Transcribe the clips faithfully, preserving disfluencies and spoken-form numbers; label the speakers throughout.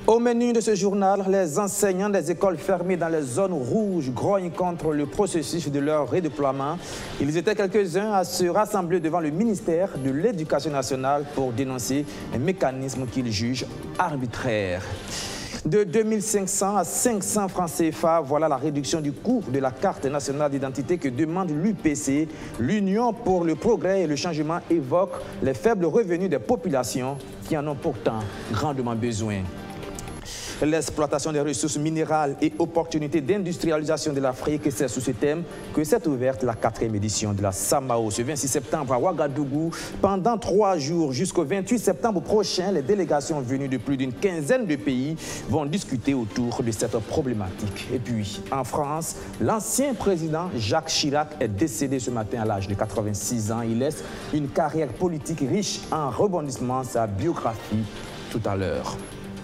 Speaker 1: Au menu de ce journal, les enseignants des écoles fermées dans les zones rouges grognent contre le processus de leur redéploiement. Ils étaient quelques-uns à se rassembler devant le ministère de l'Éducation nationale pour dénoncer un mécanisme qu'ils jugent arbitraire. De deux mille cinq cents à cinq cents francs C F A, voilà la réduction du coût de la carte nationale d'identité que demande l'U P C. L'Union pour le progrès et le changement évoque les faibles revenus des populations qui en ont pourtant grandement besoin. L'exploitation des ressources minérales et opportunités d'industrialisation de l'Afrique, c'est sous ce thème que s'est ouverte la quatrième édition de la Samao ce vingt-six septembre à Ouagadougou. Pendant trois jours jusqu'au vingt-huit septembre prochain, les délégations venues de plus d'une quinzaine de pays vont discuter autour de cette problématique. Et puis, en France, l'ancien président Jacques Chirac est décédé ce matin à l'âge de quatre-vingt-six ans. Il laisse une carrière politique riche en rebondissements, sa biographie tout à l'heure.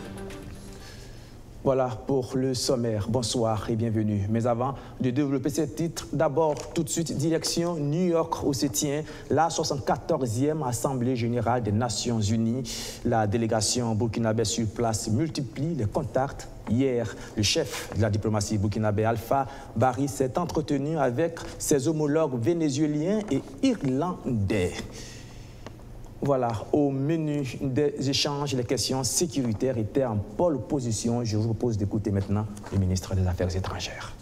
Speaker 1: Voilà pour le sommaire. Bonsoir et bienvenue. Mais avant de développer ces titres, d'abord, tout de suite, direction New York où se tient la soixante-quatorzième Assemblée générale des Nations unies. La délégation burkinabé sur place multiplie les contacts. Hier, le chef de la diplomatie burkinabé, Alpha Barry, s'est entretenu avec ses homologues vénézuéliens et irlandais. Voilà, au menu des échanges, les questions sécuritaires étaient en pole position. Je vous propose d'écouter maintenant le ministre des Affaires étrangères.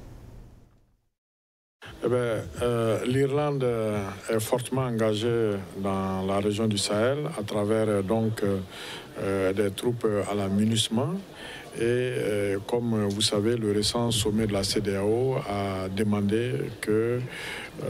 Speaker 2: Eh bien, euh, l'Irlande est fortement engagée dans la région du Sahel à travers donc euh, des troupes à la MINUSMA. Et euh, comme vous savez, le récent sommet de la C E D E A O a demandé que euh,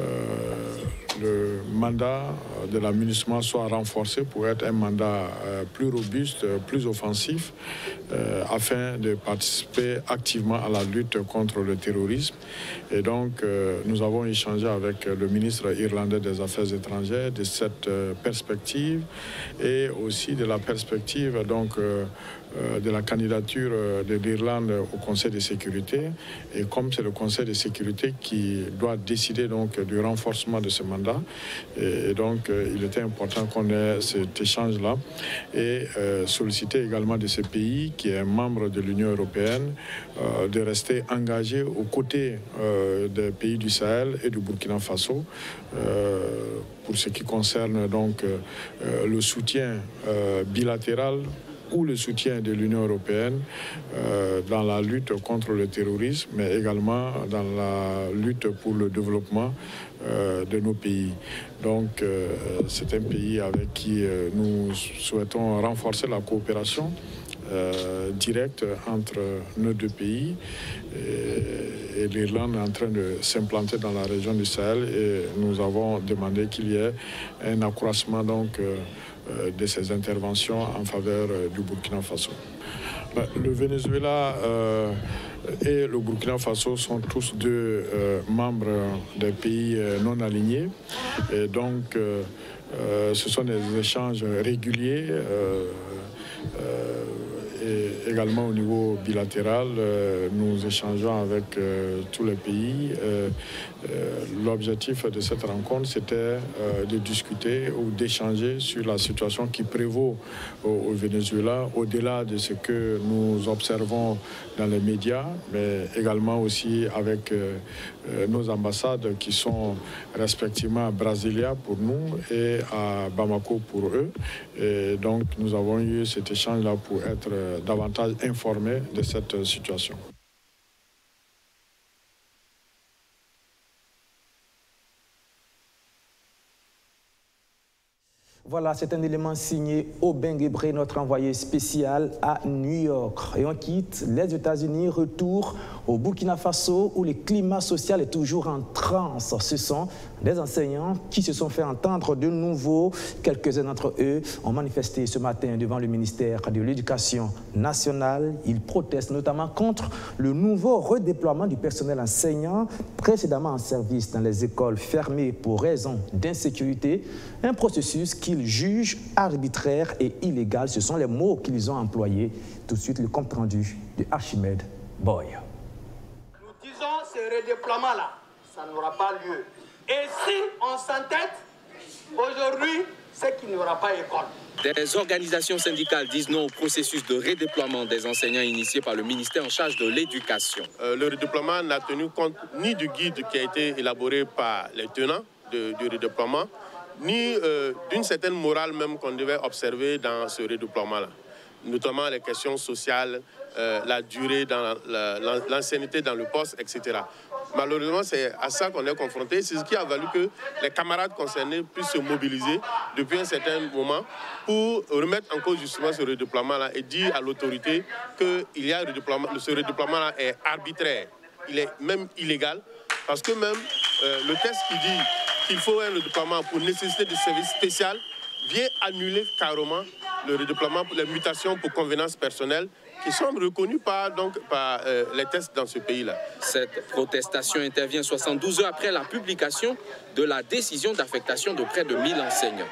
Speaker 2: le mandat de la MINUSMA soit renforcé pour être un mandat euh, plus robuste, plus offensif, euh, afin de participer activement à la lutte contre le terrorisme. Et donc, euh, nous avons échangé avec le ministre irlandais des Affaires étrangères de cette euh, perspective et aussi de la perspective donc, euh, de la candidature de l'Irlande au Conseil de sécurité. Et comme c'est le Conseil de sécurité qui doit décider donc du renforcement de ce mandat, et donc il était important qu'on ait cet échange-là et euh, solliciter également de ce pays qui est membre de l'Union européenne euh, de rester engagé aux côtés euh, des pays du Sahel et du Burkina Faso euh, pour ce qui concerne donc euh, le soutien euh, bilatéral ou le soutien de l'Union européenne euh, dans la lutte contre le terrorisme, mais également dans la lutte pour le développement euh, de nos pays. Donc, euh, c'est un pays avec qui euh, nous souhaitons renforcer la coopération euh, directe entre nos deux pays. Et, et l'Irlande est en train de s'implanter dans la région du Sahel et nous avons demandé qu'il y ait un accroissement donc, euh, de ces interventions en faveur du Burkina Faso. Le Venezuela euh, et le Burkina Faso sont tous deux euh, membres des pays non alignés. Et donc, euh, euh, ce sont des échanges réguliers. Euh, euh, Et également au niveau bilatéral, euh, nous échangeons avec euh, tous les pays. Euh, euh, L'objectif de cette rencontre, c'était euh, de discuter ou d'échanger sur la situation qui prévaut au, au Venezuela, au-delà de ce que nous observons dans les médias, mais également aussi avec euh, euh, nos ambassades qui sont respectivement à Brasilia pour nous et à Bamako pour eux. Et donc, nous avons eu cet échange-là pour être euh, davantage informés de cette situation.
Speaker 1: Voilà, c'est un élément signé Aubin Guébré, notre envoyé spécial à New York. Et on quitte les États-Unis, retour au Burkina Faso où le climat social est toujours en transe. Ce sont des enseignants qui se sont fait entendre de nouveau. Quelques-uns d'entre eux ont manifesté ce matin devant le ministère de l'Éducation nationale. Ils protestent notamment contre le nouveau redéploiement du personnel enseignant précédemment en service dans les écoles fermées pour raison d'insécurité. Un processus qu'ils jugent arbitraire et illégal. Ce sont les mots qu'ils ont employés. Tout de suite, le compte-rendu de Archimède Boy.
Speaker 3: Nous disons ce redéploiement-là, ça n'aura pas lieu. Et si on s'entête, aujourd'hui, c'est qu'il n'y aura pas école.
Speaker 4: Des organisations syndicales disent non au processus de redéploiement des enseignants initié par le ministère en charge de l'éducation.
Speaker 5: Euh, le redéploiement n'a tenu compte ni du guide qui a été élaboré par les tenants de, du redéploiement, ni euh, d'une certaine morale même qu'on devait observer dans ce redéploiement-là, notamment les questions sociales, euh, la durée dans l'ancienneté dans le poste, et cetera. Malheureusement, c'est à ça qu'on est confronté. C'est ce qui a valu que les camarades concernés puissent se mobiliser depuis un certain moment pour remettre en cause justement ce redéploiement-là et dire à l'autorité que il y a un redéploiement, ce redéploiement-là est arbitraire, il est même illégal, parce que même euh, le texte qui dit qu'il faut un redéploiement pour nécessité de services spéciaux vient annuler carrément le redéploiement pour les mutations pour convenance personnelle qui sont reconnus par, donc, par euh, les tests dans ce pays-là.
Speaker 4: Cette protestation intervient soixante-douze heures après la publication de la décision d'affectation de près de mille enseignants.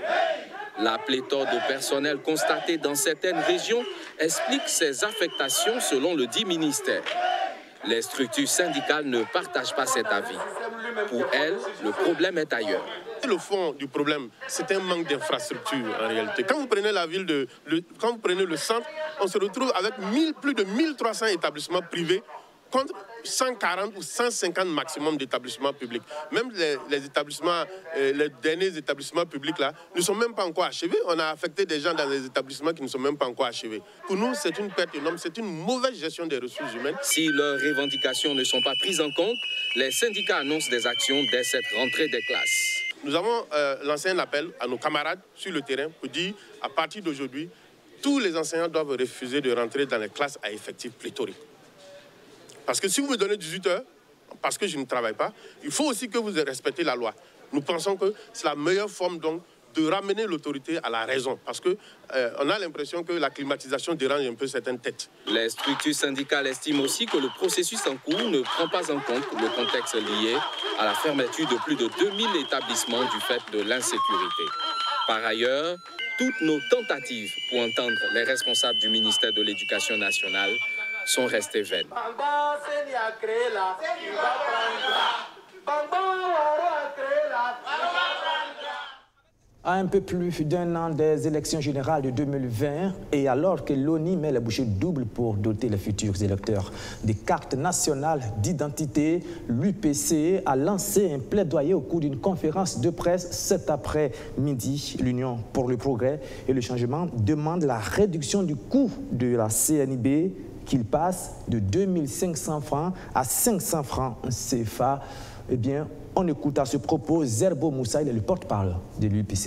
Speaker 4: La pléthore de personnel constatée dans certaines régions explique ces affectations selon le dit ministère. Les structures syndicales ne partagent pas cet avis. Pour elles, le problème est ailleurs.
Speaker 5: Le fond du problème, c'est un manque d'infrastructure en réalité. Quand vous prenez la ville de, le, quand vous prenez le centre, on se retrouve avec mille, plus de mille trois cents établissements privés contre cent quarante ou cent cinquante maximum d'établissements publics. Même les, les établissements, euh, les derniers établissements publics là, ne sont même pas encore achevés. On a affecté des gens dans des établissements qui ne sont même pas encore achevés. Pour nous, c'est une perte énorme, c'est une mauvaise gestion des ressources humaines.
Speaker 4: Si leurs revendications ne sont pas prises en compte, les syndicats annoncent des actions dès cette rentrée des classes.
Speaker 5: Nous avons euh, lancé un appel à nos camarades sur le terrain pour dire, à partir d'aujourd'hui, tous les enseignants doivent refuser de rentrer dans les classes à effectifs pléthoriques. Parce que si vous me donnez dix-huit heures, parce que je ne travaille pas, il faut aussi que vous respectez la loi. Nous pensons que c'est la meilleure forme donc de ramener l'autorité à la raison. Parce qu'on euh, a l'impression que la climatisation dérange un peu certaines têtes.
Speaker 4: Les structures syndicales estiment aussi que le processus en cours ne prend pas en compte le contexte lié à la fermeture de plus de deux mille établissements du fait de l'insécurité. Par ailleurs, toutes nos tentatives pour entendre les responsables du ministère de l'Éducation nationale sont restées vaines.
Speaker 1: À un peu plus d'un an des élections générales de deux mille vingt et alors que l'O N I met la bouchée double pour doter les futurs électeurs des cartes nationales d'identité, l'U P C a lancé un plaidoyer au cours d'une conférence de presse cet après-midi. L'Union pour le progrès et le changement demande la réduction du coût de la C N I B, qu'il passe de deux mille cinq cents francs à cinq cents francs C F A. Eh bien, on écoute à ce propos Zerbo Moussa, il est le porte-parole de l'U P C.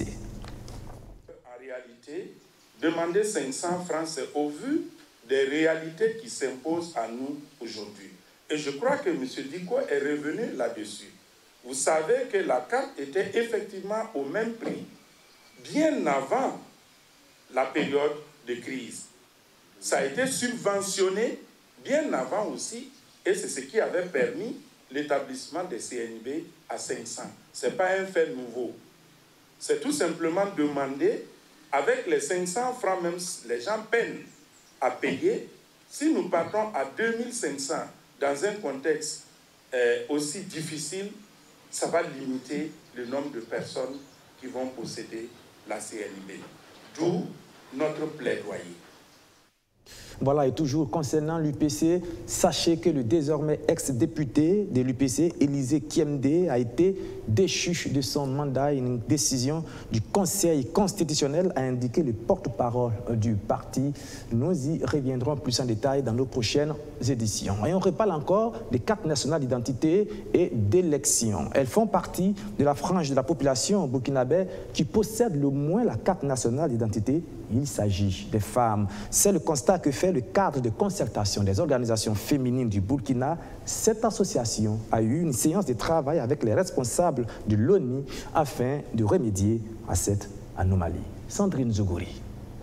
Speaker 6: En réalité, demander cinq cents francs, c'est au vu des réalités qui s'imposent à nous aujourd'hui. Et je crois que M. Diko est revenu là-dessus. Vous savez que la carte était effectivement au même prix, bien avant la période de crise. Ça a été subventionné bien avant aussi, et c'est ce qui avait permis l'établissement des C N I B à cinq cents. Ce n'est pas un fait nouveau. C'est tout simplement demander, avec les cinq cents francs, même les gens peinent à payer. Si nous partons à deux mille cinq cents dans un contexte euh, aussi difficile, ça va limiter le nombre de personnes qui vont posséder la C N I B. D'où notre plaidoyer.
Speaker 1: Voilà, et toujours concernant l'U P C, sachez que le désormais ex-député de l'U P C, Élisée Kiemdé, a été déchu de son mandat. Une décision du Conseil constitutionnel a indiqué le porte-parole du parti. Nous y reviendrons plus en détail dans nos prochaines éditions. Et on reparle encore des cartes nationales d'identité et d'élection. Elles font partie de la frange de la population burkinabé qui possède le moins la carte nationale d'identité. Il s'agit des femmes. C'est le constat que fait le cadre de concertation des organisations féminines du Burkina. Cette association a eu une séance de travail avec les responsables de l'O N I afin de remédier à cette anomalie. Sandrine Zougouri.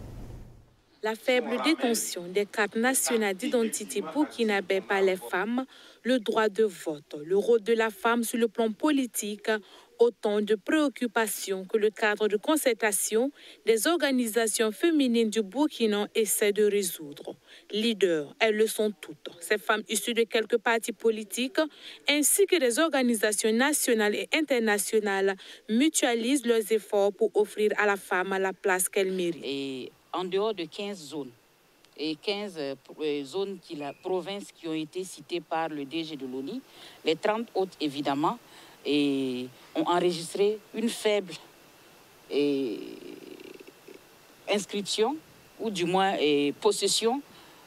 Speaker 7: La faible détention des cartes nationales d'identité burkinabé par les femmes, le droit de vote, le rôle de la femme sur le plan politique Autant de préoccupations que le cadre de concertation des organisations féminines du Burkina essaie de résoudre. Leaders, elles le sont toutes. Ces femmes issues de quelques partis politiques ainsi que des organisations nationales et internationales mutualisent leurs efforts pour offrir à la femme la place qu'elle mérite.
Speaker 8: Et en dehors de quinze zones, et quinze euh, zones, qui, la, provinces qui ont été citées par le D G de l'ONU, les trente autres évidemment, et ont enregistré une faible et, inscription, ou du moins et, possession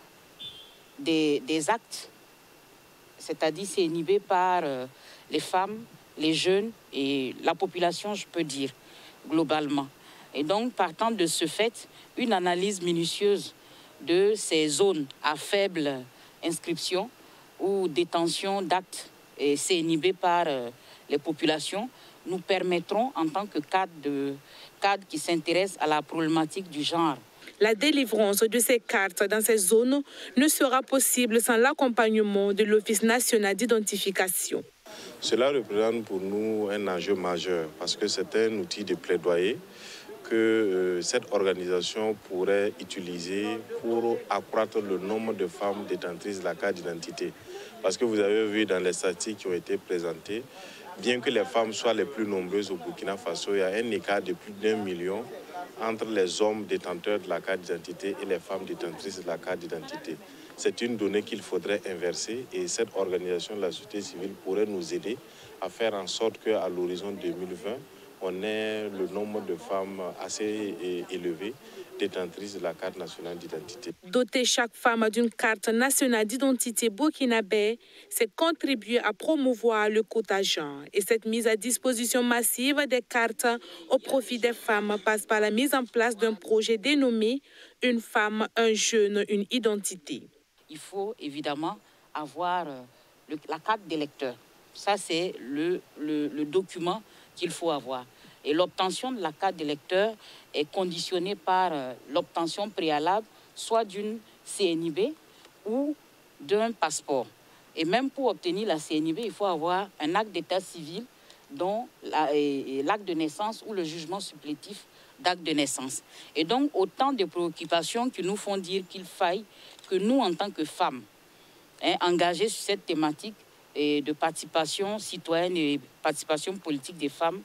Speaker 8: des, des actes, c'est-à-dire c'est inhibé par euh, les femmes, les jeunes et la population, je peux dire, globalement. Et donc, partant de ce fait, une analyse minutieuse de ces zones à faible inscription ou détention d'actes et c'est inhibé par euh, les populations, nous permettront en tant que cadre, de, cadre qui s'intéresse à la problématique du genre.
Speaker 7: La délivrance de ces cartes dans ces zones ne sera possible sans l'accompagnement de l'Office national d'identification.
Speaker 9: Cela représente pour nous un enjeu majeur parce que c'est un outil de plaidoyer que euh, cette organisation pourrait utiliser pour accroître le nombre de femmes détentrices de la carte d'identité. Parce que vous avez vu dans les statistiques qui ont été présentées, bien que les femmes soient les plus nombreuses au Burkina Faso, il y a un écart de plus d'un million entre les hommes détenteurs de la carte d'identité et les femmes détentrices de la carte d'identité. C'est une donnée qu'il faudrait inverser et cette organisation de la société civile pourrait nous aider à faire en sorte qu'à l'horizon deux mille vingt, on ait le nombre de femmes assez élevé détentrices de la carte nationale d'identité.
Speaker 7: Doter chaque femme d'une carte nationale d'identité burkinabé, c'est contribuer à promouvoir le quota genre. Et cette mise à disposition massive des cartes au profit des femmes passe par la mise en place d'un projet dénommé « Une femme, un jeune, une identité ».
Speaker 8: Il faut évidemment avoir le, la carte d'électeur. Ça, c'est le, le, le document qu'il faut avoir. Et l'obtention de la carte d'électeur est conditionnée par euh, l'obtention préalable soit d'une C N I B ou d'un passeport. Et même pour obtenir la C N I B, il faut avoir un acte d'état civil dont l'acte de naissance ou le jugement supplétif d'acte de naissance. Et donc, autant de préoccupations qui nous font dire qu'il faille que nous, en tant que femmes, hein, engagées sur cette thématique et de participation citoyenne et participation politique des femmes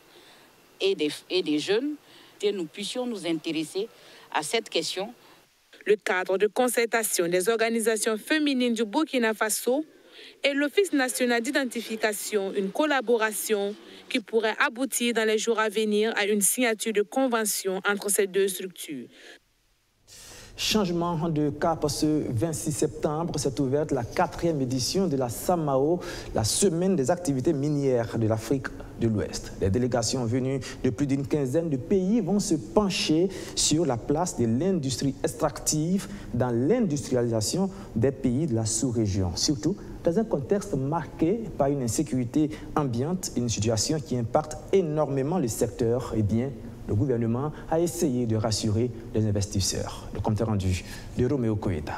Speaker 8: et des, et des jeunes, que nous puissions nous intéresser à cette question.
Speaker 7: Le cadre de concertation des organisations féminines du Burkina Faso et l'Office national d'identification, une collaboration qui pourrait aboutir dans les jours à venir à une signature de convention entre ces deux structures.
Speaker 1: Changement de cap ce vingt-six septembre, s'est ouverte la quatrième édition de la SAMAO, la semaine des activités minières de l'Afrique de l'Ouest. Les délégations venues de plus d'une quinzaine de pays vont se pencher sur la place de l'industrie extractive dans l'industrialisation des pays de la sous-région, surtout dans un contexte marqué par une insécurité ambiante, une situation qui impacte énormément le secteur. Eh bien, le gouvernement a essayé de rassurer les investisseurs. Le compte rendu de Roméo Koeta.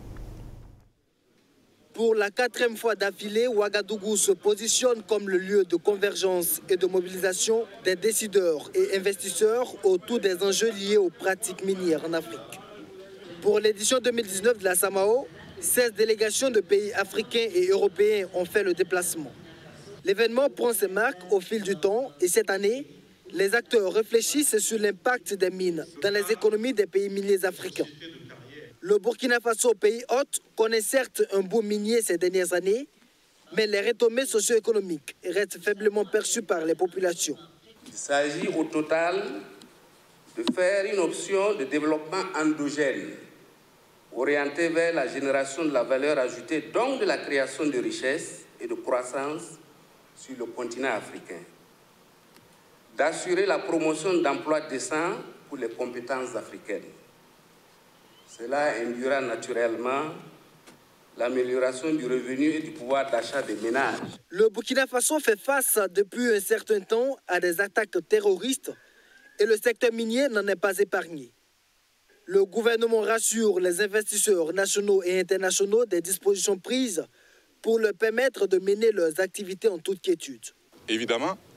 Speaker 10: Pour la quatrième fois d'affilée, Ouagadougou se positionne comme le lieu de convergence et de mobilisation des décideurs et investisseurs autour des enjeux liés aux pratiques minières en Afrique. Pour l'édition deux mille dix-neuf de la SAMAO, seize délégations de pays africains et européens ont fait le déplacement. L'événement prend ses marques au fil du temps et cette année, les acteurs réfléchissent sur l'impact des mines dans les économies des pays miniers africains. Le Burkina Faso, pays hôte, connaît certes un boom minier ces dernières années, mais les retombées socio-économiques restent faiblement perçues par les populations.
Speaker 11: Il s'agit au total de faire une option de développement endogène, orientée vers la génération de la valeur ajoutée, donc de la création de richesses et de croissance sur le continent africain. D'assurer la promotion d'emplois décents pour les compétences africaines. Cela induira naturellement l'amélioration du revenu et du pouvoir d'achat des ménages.
Speaker 10: Le Burkina Faso fait face depuis un certain temps à des attaques terroristes et le secteur minier n'en est pas épargné. Le gouvernement rassure les investisseurs nationaux et internationaux des dispositions prises pour leur permettre de mener leurs activités en toute quiétude.
Speaker 12: Évidemment,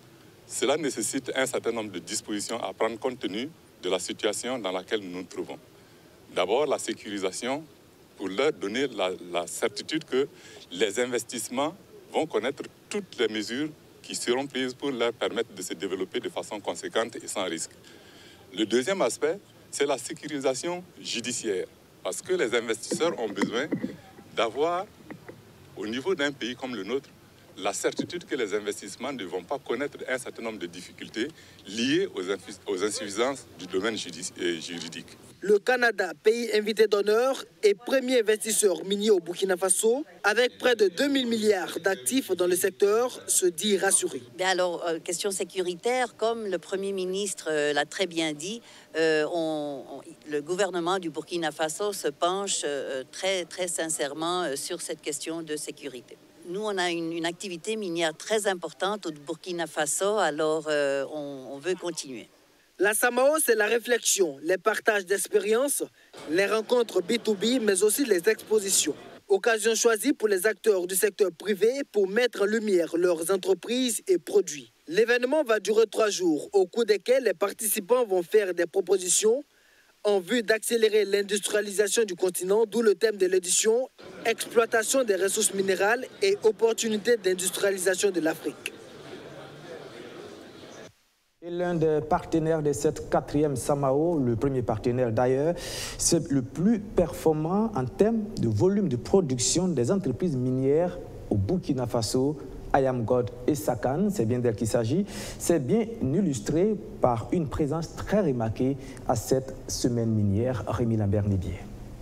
Speaker 12: cela nécessite un certain nombre de dispositions à prendre compte tenu de la situation dans laquelle nous nous trouvons. D'abord, la sécurisation pour leur donner la, la certitude que les investissements vont connaître toutes les mesures qui seront prises pour leur permettre de se développer de façon conséquente et sans risque. Le deuxième aspect, c'est la sécurisation judiciaire, parce que les investisseurs ont besoin d'avoir, au niveau d'un pays comme le nôtre, la certitude que les investissements ne vont pas connaître un certain nombre de difficultés liées aux, aux insuffisances du domaine juridique.
Speaker 10: Le Canada, pays invité d'honneur et premier investisseur minier au Burkina Faso, avec près de deux mille milliards d'actifs dans le secteur, se dit rassuré.
Speaker 13: Ben alors, euh, question sécuritaire, comme le Premier ministre euh, l'a très bien dit, euh, on, on, le gouvernement du Burkina Faso se penche euh, très, très sincèrement euh, sur cette question de sécurité. Nous, on a une, une activité minière très importante au Burkina Faso, alors euh, on, on veut continuer.
Speaker 10: La Samao, c'est la réflexion, les partages d'expériences, les rencontres B deux B, mais aussi les expositions. Occasion choisie pour les acteurs du secteur privé pour mettre en lumière leurs entreprises et produits. L'événement va durer trois jours, au cours desquels les participants vont faire des propositions en vue d'accélérer l'industrialisation du continent, d'où le thème de l'édition « Exploitation des ressources minérales et opportunités d'industrialisation de l'Afrique ».
Speaker 1: L'un des partenaires de cette quatrième Samao, le premier partenaire d'ailleurs, c'est le plus performant en termes de volume de production des entreprises minières au Burkina Faso, Ayamgold et Sakan, c'est bien d'elle qu'il s'agit. C'est bien illustré par une présence très remarquée à cette semaine minière, Rémi Lambert-Nébier.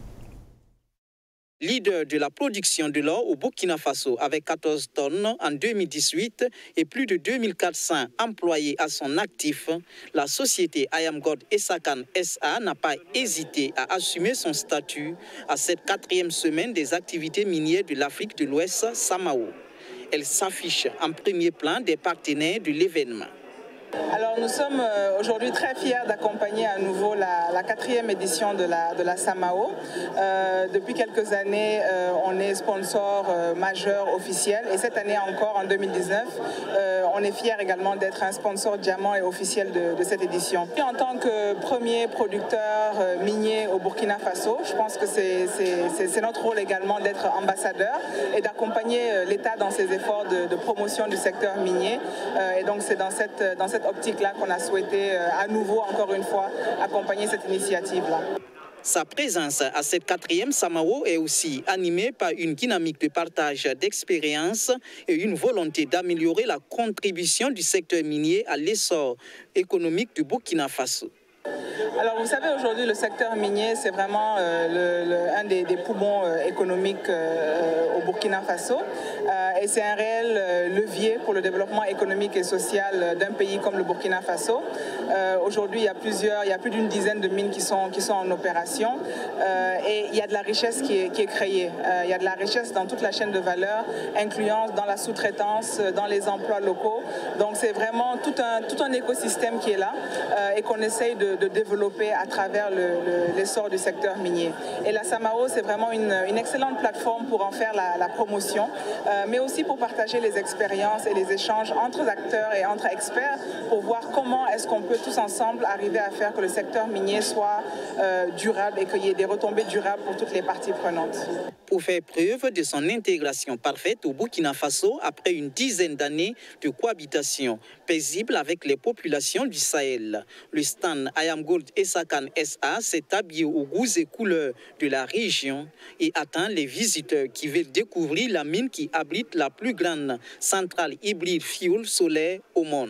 Speaker 14: Leader de la production de l'or au Burkina Faso avec quatorze tonnes en deux mille dix-huit et plus de deux mille quatre cents employés à son actif, la société Ayamgold et Sakan S A n'a pas hésité à assumer son statut à cette quatrième semaine des activités minières de l'Afrique de l'Ouest, Samao. Elle s'affiche en premier plan des partenaires de l'événement.
Speaker 15: Alors nous sommes aujourd'hui très fiers d'accompagner à nouveau la, la quatrième édition de la, de la Samao. Euh, depuis quelques années, euh, on est sponsor euh, majeur officiel et cette année encore, en deux mille dix-neuf, euh, on est fiers également d'être un sponsor diamant et officiel de, de cette édition. Et en tant que premier producteur euh, minier au Burkina Faso, je pense que c'est notre rôle également d'être ambassadeur et d'accompagner euh, l'État dans ses efforts de, de promotion du secteur minier. Euh, et donc c'est dans cette, dans cette optique-là qu'on a souhaité euh, à nouveau, encore une fois, accompagner cette initiative-là.
Speaker 14: Sa présence à cette quatrième Samao est aussi animée par une dynamique de partage d'expériences et une volonté d'améliorer la contribution du secteur minier à l'essor économique du Burkina Faso.
Speaker 15: Alors vous savez, aujourd'hui le secteur minier c'est vraiment euh, le, le, un des, des poumons euh, économiques euh, au Burkina Faso euh, et c'est un réel euh, levier pour le développement économique et social d'un pays comme le Burkina Faso. Euh, aujourd'hui il y a plusieurs, il y a plus d'une dizaine de mines qui sont, qui sont en opération euh, et il y a de la richesse qui est, qui est créée. Euh, il y a de la richesse dans toute la chaîne de valeur, incluant dans la sous-traitance, dans les emplois locaux. Donc c'est vraiment tout un, tout un écosystème qui est là euh, et qu'on essaye de, de développer à travers l'essor le, le, du secteur minier. Et la Samao, c'est vraiment une, une excellente plateforme pour en faire la, la promotion, euh, mais aussi pour partager les expériences et les échanges entre acteurs et entre experts pour voir comment est-ce qu'on peut tous ensemble arriver à faire que le secteur minier soit euh, durable et qu'il y ait des retombées durables pour toutes les parties prenantes.
Speaker 14: Pour faire preuve de son intégration parfaite au Burkina Faso après une dizaine d'années de cohabitation paisible avec les populations du Sahel, le stand Ayamgold et Sakan S A s'est habillé aux goûts et couleurs de la région et attend les visiteurs qui veulent découvrir la mine qui abrite la plus grande centrale hybride fuel solaire au monde.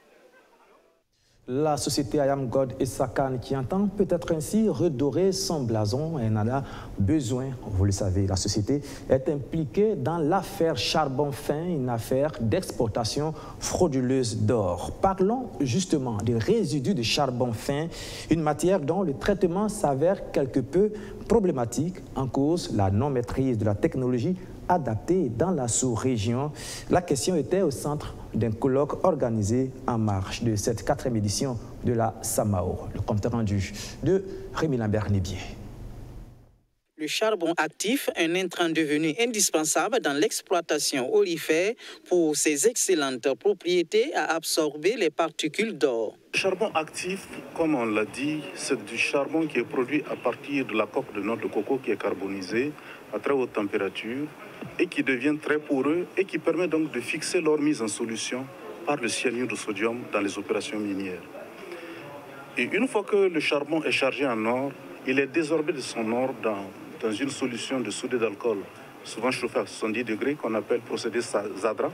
Speaker 1: La société Ayamgold et Sakan qui entend peut-être ainsi redorer son blason et en a besoin, vous le savez, la société est impliquée dans l'affaire charbon fin, une affaire d'exportation frauduleuse d'or. Parlons justement des résidus de charbon fin, une matière dont le traitement s'avère quelque peu problématique en cause la non-maîtrise de la technologie adaptée dans la sous-région. La question était au centre d'un colloque organisé en marge de cette quatrième édition de la Samao. Le compte rendu de Rémi Lambert-Nébier.
Speaker 14: Le charbon actif, un intrant devenu indispensable dans l'exploitation olifère pour ses excellentes propriétés à absorber les particules d'or.
Speaker 16: Le charbon actif, comme on l'a dit, c'est du charbon qui est produit à partir de la coque de noix de coco qui est carbonisée à très haute température et qui devient très poreux et qui permet donc de fixer leur mise en solution par le cyanure de sodium dans les opérations minières. Et une fois que le charbon est chargé en or, il est désorbé de son or dans, dans une solution de soudé d'alcool, souvent chauffée à soixante-dix degrés, qu'on appelle procédé Zadra.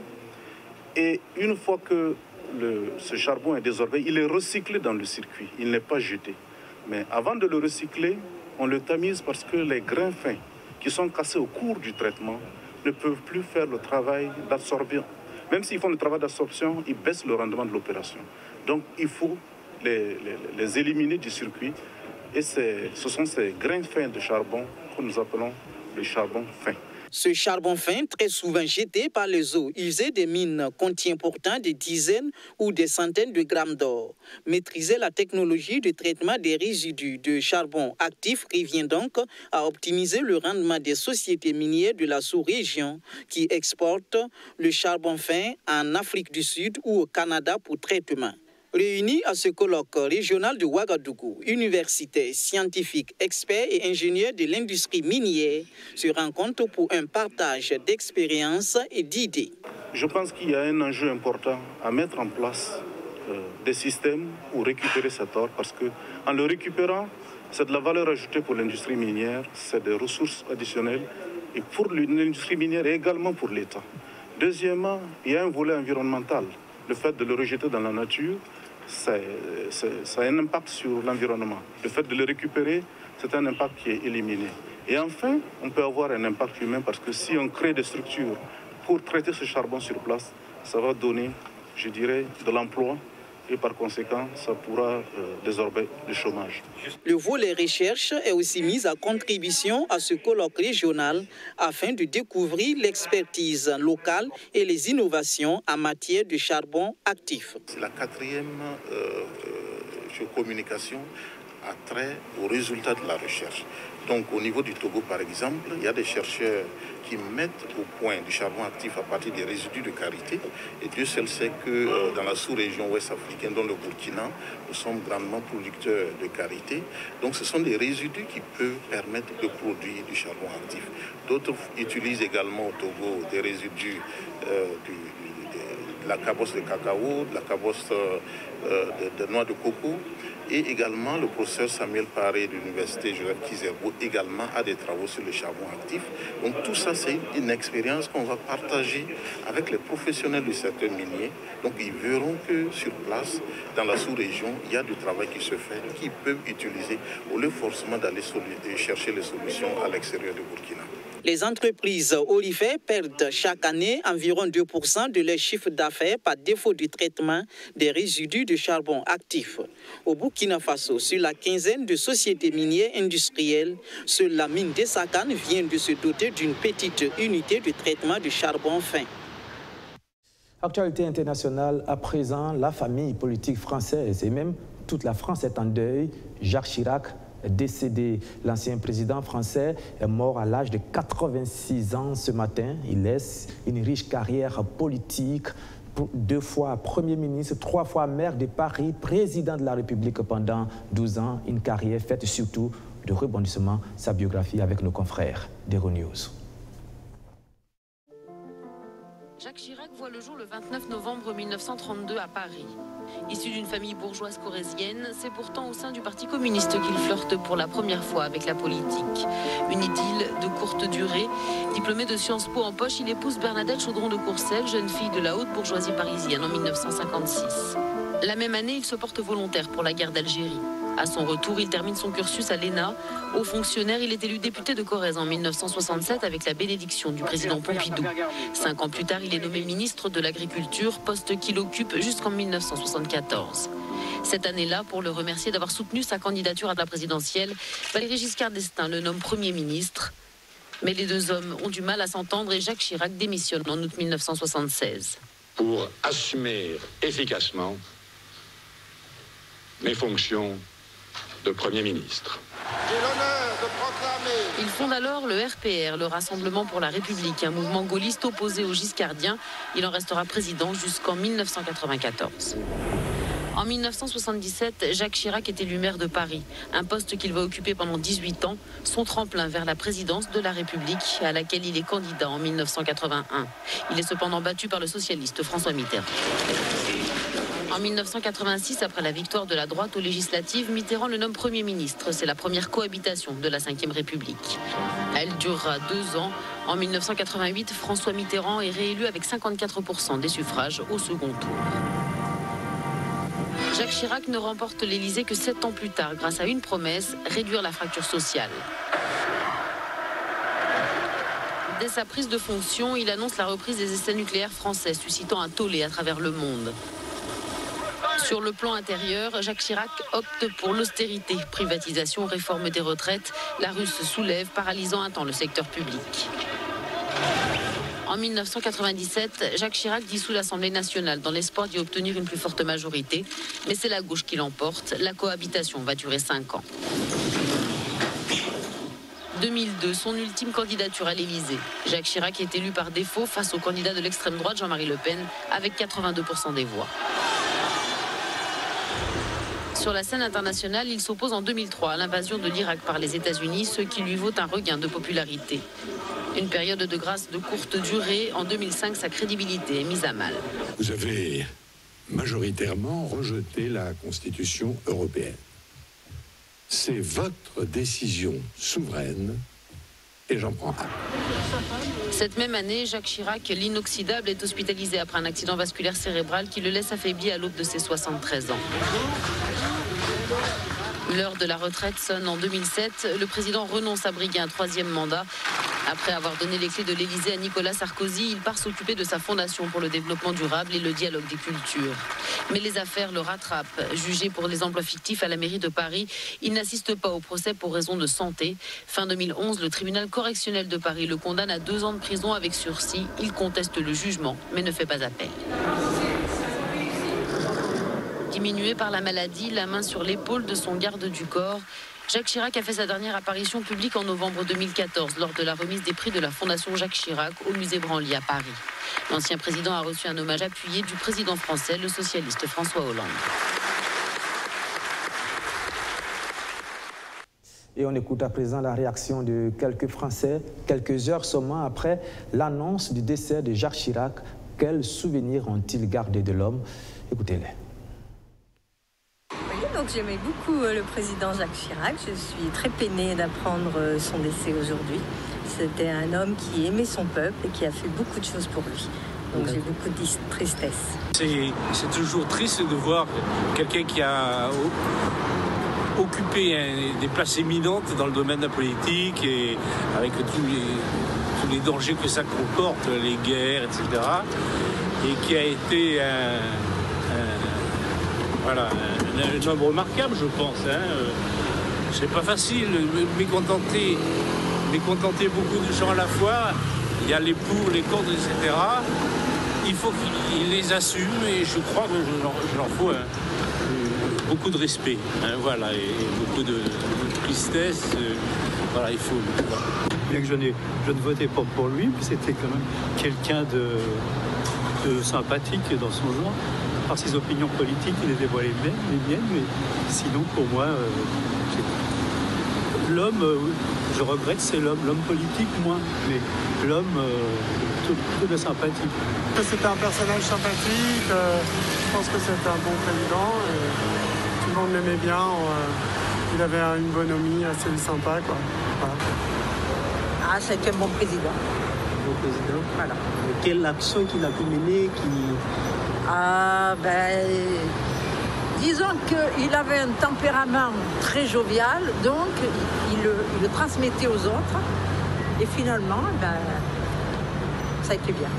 Speaker 16: Et une fois que le, ce charbon est désorbé, il est recyclé dans le circuit, il n'est pas jeté. Mais avant de le recycler, on le tamise parce que les grains fins qui sont cassés au cours du traitement ne peuvent plus faire le travail d'absorption. Même s'ils font le travail d'absorption, ils baissent le rendement de l'opération. Donc il faut les, les, les éliminer du circuit. Et ce sont ces grains fins de charbon que nous appelons le charbon fin.
Speaker 14: Ce charbon fin, très souvent jeté par les eaux usées des mines, contient pourtant des dizaines ou des centaines de grammes d'or. Maîtriser la technologie de traitement des résidus de charbon actif revient donc à optimiser le rendement des sociétés minières de la sous-région qui exportent le charbon fin en Afrique du Sud ou au Canada pour traitement. Réunis à ce colloque régional de Ouagadougou, universitaires, scientifiques, experts et ingénieurs de l'industrie minière se rencontrent pour un partage d'expériences et d'idées.
Speaker 16: Je pense qu'il y a un enjeu important à mettre en place euh, des systèmes pour récupérer cet or parce qu'en le récupérant, c'est de la valeur ajoutée pour l'industrie minière, c'est des ressources additionnelles et pour l'industrie minière et également pour l'État. Deuxièmement, il y a un volet environnemental. Le fait de le rejeter dans la nature, ça, ça, ça a un impact sur l'environnement. Le fait de le récupérer, c'est un impact qui est éliminé. Et enfin, on peut avoir un impact humain parce que si on crée des structures pour traiter ce charbon sur place, ça va donner, je dirais, de l'emploi et par conséquent, ça pourra euh, désorber le chômage.
Speaker 14: Le volet recherche est aussi mis à contribution à ce colloque régional afin de découvrir l'expertise locale et les innovations en matière de charbon actif.
Speaker 16: La quatrième euh, euh, communication a trait aux résultats de la recherche. Donc au niveau du Togo, par exemple, il y a des chercheurs qui mettent au point du charbon actif à partir des résidus de karité. Et Dieu seul sait que euh, dans la sous-région ouest africaine, dont le Burkina, nous sommes grandement producteurs de karité. Donc ce sont des résidus qui peuvent permettre de produire du charbon actif. D'autres utilisent également au Togo des résidus euh, du, de, de la cabosse de cacao, de la cabosse euh, de, de noix de coco. Et également, le professeur Samuel Paré de l'université Joseph Kizerbo également a des travaux sur le charbon actif. Donc tout ça, c'est une expérience qu'on va partager avec les professionnels du secteur minier. Donc ils verront que sur place, dans la sous-région, il y a du travail qui se fait, qu'ils peuvent utiliser au lieu forcément d'aller chercher les solutions à l'extérieur du Burkina.
Speaker 14: Les entreprises olifères perdent chaque année environ deux pour cent de leur chiffre d'affaires par défaut du traitement des résidus de charbon actif. Au Burkina Faso, sur la quinzaine de sociétés minières industrielles, seule la mine d'Essakan vient de se doter d'une petite unité de traitement de charbon fin.
Speaker 1: Actualité internationale, à présent, la famille politique française et même toute la France est en deuil. Jacques Chirac décédé. L'ancien président français est mort à l'âge de quatre-vingt-six ans ce matin. Il laisse une riche carrière politique, deux fois Premier ministre, trois fois maire de Paris, président de la République pendant douze ans. Une carrière faite surtout de rebondissements. Sa biographie avec nos confrères d'Euronews.
Speaker 17: Jacques Chirac voit le jour le vingt-neuf novembre mille neuf cent trente-deux à Paris. Issu d'une famille bourgeoise corrézienne, c'est pourtant au sein du Parti communiste qu'il flirte pour la première fois avec la politique. Une idylle de courte durée. Diplômé de Sciences Po en poche, il épouse Bernadette Chaudron de Courcelles, jeune fille de la haute bourgeoisie parisienne en mille neuf cent cinquante-six. La même année, il se porte volontaire pour la guerre d'Algérie. À son retour, il termine son cursus à l'E N A. Haut fonctionnaire, il est élu député de Corrèze en mille neuf cent soixante-sept avec la bénédiction du président Pompidou. Cinq ans plus tard, il est nommé ministre de l'Agriculture, poste qu'il occupe jusqu'en mille neuf cent soixante-quatorze. Cette année-là, pour le remercier d'avoir soutenu sa candidature à la présidentielle, Valéry Giscard d'Estaing le nomme Premier ministre. Mais les deux hommes ont du mal à s'entendre et Jacques Chirac démissionne en août mille neuf cent soixante-seize.
Speaker 18: Pour assumer efficacement mes fonctions de Premier ministre.
Speaker 19: J'ai l'honneur de proclamer
Speaker 17: Il fonde alors le R P R, le Rassemblement pour la République, un mouvement gaulliste opposé aux giscardiens. Il en restera président jusqu'en mille neuf cent quatre-vingt-quatorze. En mille neuf cent soixante-dix-sept, Jacques Chirac est élu maire de Paris, un poste qu'il va occuper pendant dix-huit ans, son tremplin vers la présidence de la République, à laquelle il est candidat en mille neuf cent quatre-vingt-un. Il est cependant battu par le socialiste François Mitterrand. En mille neuf cent quatre-vingt-six, après la victoire de la droite aux législatives, Mitterrand le nomme Premier ministre. C'est la première cohabitation de la cinquième République. Elle durera deux ans. En mille neuf cent quatre-vingt-huit, François Mitterrand est réélu avec cinquante-quatre pour cent des suffrages au second tour. Jacques Chirac ne remporte l'Élysée que sept ans plus tard, grâce à une promesse, réduire la fracture sociale. Dès sa prise de fonction, il annonce la reprise des essais nucléaires français, suscitant un tollé à travers le monde. Sur le plan intérieur, Jacques Chirac opte pour l'austérité. Privatisation, réforme des retraites, la rue se soulève, paralysant un temps le secteur public. En mille neuf cent quatre-vingt-dix-sept, Jacques Chirac dissout l'Assemblée nationale dans l'espoir d'y obtenir une plus forte majorité. Mais c'est la gauche qui l'emporte. La cohabitation va durer cinq ans. deux mille deux, son ultime candidature à l'Élysée. Jacques Chirac est élu par défaut face au candidat de l'extrême droite Jean-Marie Le Pen avec quatre-vingt-deux pour cent des voix. Sur la scène internationale, il s'oppose en deux mille trois à l'invasion de l'Irak par les États-Unis, ce qui lui vaut un regain de popularité. Une période de grâce de courte durée. En deux mille cinq, sa crédibilité est mise à mal.
Speaker 18: Vous avez majoritairement rejeté la Constitution européenne. C'est votre décision souveraine et j'en prends acte.
Speaker 17: Cette même année, Jacques Chirac, l'inoxydable, est hospitalisé après un accident vasculaire cérébral qui le laisse affaibli à l'aube de ses soixante-treize ans. L'heure de la retraite sonne en deux mille sept. Le président renonce à briguer un troisième mandat. Après avoir donné les clés de l'Élysée à Nicolas Sarkozy, il part s'occuper de sa fondation pour le développement durable et le dialogue des cultures. Mais les affaires le rattrapent. Jugé pour les emplois fictifs à la mairie de Paris, il n'assiste pas au procès pour raison de santé. Fin deux mille onze, le tribunal correctionnel de Paris le condamne à deux ans de prison avec sursis. Il conteste le jugement, mais ne fait pas appel. Diminué par la maladie, la main sur l'épaule de son garde du corps, Jacques Chirac a fait sa dernière apparition publique en novembre deux mille quatorze lors de la remise des prix de la Fondation Jacques Chirac au musée Branly à Paris. L'ancien président a reçu un hommage appuyé du président français, le socialiste François Hollande.
Speaker 1: Et on écoute à présent la réaction de quelques Français, quelques heures seulement après l'annonce du décès de Jacques Chirac. Quels souvenirs ont-ils gardé de l'homme? Écoutez-les.
Speaker 19: Donc j'aimais beaucoup le président Jacques Chirac. Je suis très peinée d'apprendre son décès aujourd'hui. C'était un homme qui aimait son peuple et qui a fait beaucoup de choses pour lui. Donc j'ai beaucoup de tristesse.
Speaker 20: C'est toujours triste de voir quelqu'un qui a occupé un, des places éminentes dans le domaine de la politique et avec tous les, tous les dangers que ça comporte, les guerres, et cetera. Et qui a été un, un, voilà, un, un homme remarquable, je pense. Hein. C'est pas facile, mécontenter, mécontenter beaucoup de gens à la fois. Il y a les pour, les contre, et cetera. Il faut qu'il les assume et je crois que je leur faut un, beaucoup de respect. Hein, voilà, et, et beaucoup de, de tristesse. Euh, voilà, il faut. Voilà.
Speaker 21: Bien que je, n'ai, je ne votais pas pour lui, c'était quand même quelqu'un de, de sympathique dans son genre. Par ses opinions politiques, il était pas les miennes, les miennes, mais sinon pour moi, euh, l'homme, euh, je regrette, c'est l'homme. L'homme politique, moins, mais l'homme, euh, tout, tout de sympathique.
Speaker 22: C'était un personnage sympathique, euh, je pense que c'était un bon président, et tout le monde l'aimait bien, euh, il avait une bonhomie assez sympa, quoi. Voilà.
Speaker 23: Ah, c'était un bon président.
Speaker 21: Bon président.
Speaker 23: Voilà.
Speaker 21: Et quelle action qu'il a pu mener qui...
Speaker 23: Ah, ben... Disons qu'il avait un tempérament très jovial, donc il le, il le transmettait aux autres. Et finalement, ben, ça a été bien.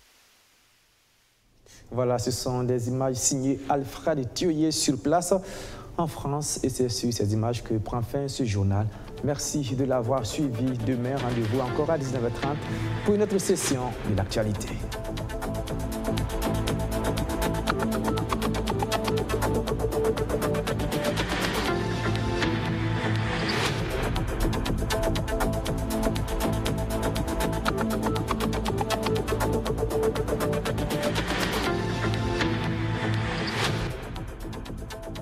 Speaker 1: Voilà, ce sont des images signées Alfred Thioyer sur place en France. Et c'est sur ces images que prend fin ce journal. Merci de l'avoir suivi. Demain, rendez-vous encore à dix-neuf heures trente pour une autre session de l'actualité.